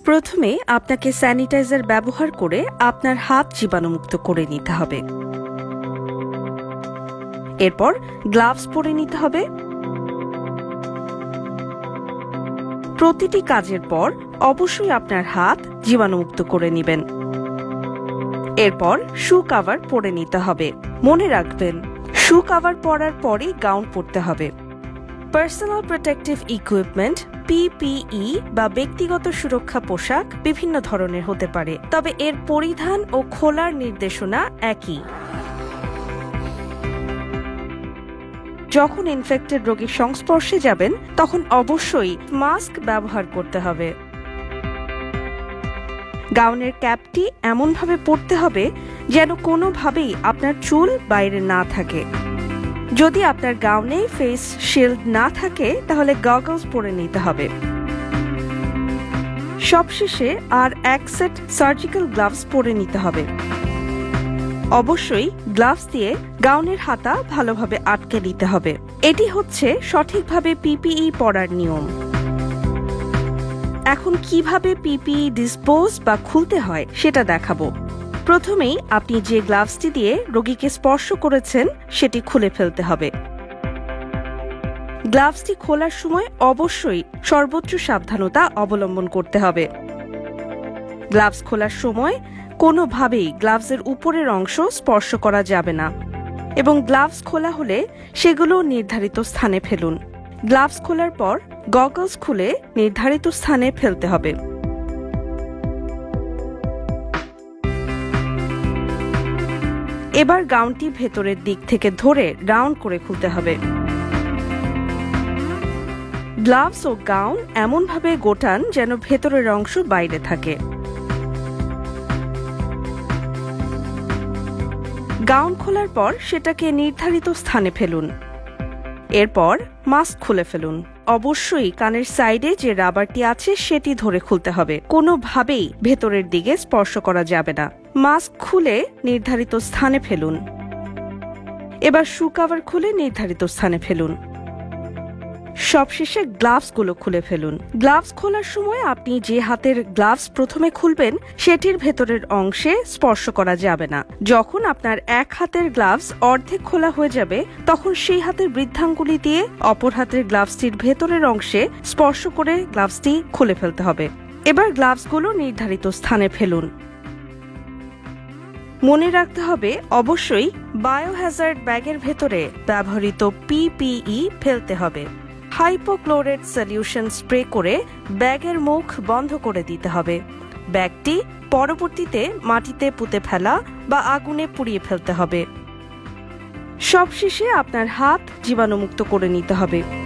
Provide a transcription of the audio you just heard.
প্রথমে আপনাকে স্যানিটাইজার ব্যবহার করে আপনার হাত জীবাণুমুক্ত করে নিতে হবে। এরপর গ্লাভস পরে নিতে হবে। প্রতিটি কাজের পর অবশ্যই আপনার হাত জীবাণুমুক্ত করে নেবেন। এরপর শু কভার পরে নিতে হবে। মনে রাখবেন, শু কভার পরার পরই গাউন পরতে হবে। পার্সোনাল প্রোটেক্টিভ ইকুইপমেন্ট পিপিই বা ব্যক্তিগত সুরক্ষা পোশাক বিভিন্ন ধরনের হতে পারে, তবে এর পরিধান ও খোলার নির্দেশনা একই। যখন ইনফেক্টেড রোগীর সংস্পর্শে যাবেন তখন অবশ্যই মাস্ক ব্যবহার করতে হবে। গাউনের ক্যাপটি এমনভাবে পরতে হবে যেন কোনোভাবেই আপনার চুল বাইরে না থাকে। যদি আপনার গাউনে ফেস শিল্ড না থাকে তাহলে গগলস পরে নিতে হবে। সবশেষে আর এক সেট সার্জিক্যাল গ্লাভস পরে নিতে হবে। অবশ্যই গ্লাভস দিয়ে গাউনের হাতা ভালোভাবে আটকে দিতে হবে। এটি হচ্ছে সঠিকভাবে পিপিই পরার নিয়ম। এখন কিভাবে পিপিই ডিসপোজ বা খুলতে হয় সেটা দেখাবো। প্রথমেই আপনি যে গ্লাভসটি দিয়ে রোগীকে স্পর্শ করেছেন সেটি খুলে ফেলতে হবে। গ্লাভসটি খোলার সময় অবশ্যই সর্বোচ্চ সাবধানতা অবলম্বন করতে হবে। গ্লাভস খোলার সময় কোনোভাবেই গ্লাভসের উপরের অংশ স্পর্শ করা যাবে না এবং গ্লাভস খোলা হলে সেগুলো নির্ধারিত স্থানে ফেলুন। গ্লাভস খোলার পর গগলস খুলে নির্ধারিত স্থানে ফেলতে হবে। এবার গাউনটি ভেতরের দিক থেকে ধরে রাউন্ড করে খুলতে হবে। গ্লাভস ও গাউন এমনভাবে গোটান যেন ভেতরের অংশ বাইরে থাকে। গাউন খোলার পর সেটাকে নির্ধারিত স্থানে ফেলুন। এরপর মাস্ক খুলে ফেলুন। অবশ্যই কানের সাইডে যে রাবারটি আছে সেটি ধরে খুলতে হবে। কোনোভাবেই ভেতরের দিকে স্পর্শ করা যাবে না। মাস্ক খুলে নির্ধারিত স্থানে ফেলুন। এবার শু কভার খুলে নির্ধারিত স্থানে ফেলুন। সবশেষে গ্লাভসগুলো খুলে ফেলুন। গ্লাভস খোলার সময় আপনি যে হাতের গ্লাভস প্রথমে খুলবেন সেটির ভেতরের অংশে স্পর্শ করা যাবে না। যখন আপনার এক হাতের গ্লাভস অর্ধেক খোলা হয়ে যাবে তখন সেই হাতের বৃদ্ধাঙ্গুলি দিয়ে অপর হাতের গ্লাভসটির ভেতরের অংশে স্পর্শ করে গ্লাভসটি খুলে ফেলতে হবে। এবার গ্লাভসগুলো নির্ধারিত স্থানে ফেলুন। মনে রাখতে হবে অবশ্যই বায়োহ্যাজার্ড ব্যাগের ভেতরে ব্যবহৃত পিপিই ফেলতে হবে। হাইপোক্লোরেট সলিউশন স্প্রে করে ব্যাগের মুখ বন্ধ করে দিতে হবে। ব্যাগটি পরবর্তীতে মাটিতে পুঁতে ফেলা বা আগুনে পুড়িয়ে ফেলতে হবে। সবশেষে আপনার হাত জীবাণুমুক্ত করে নিতে হবে।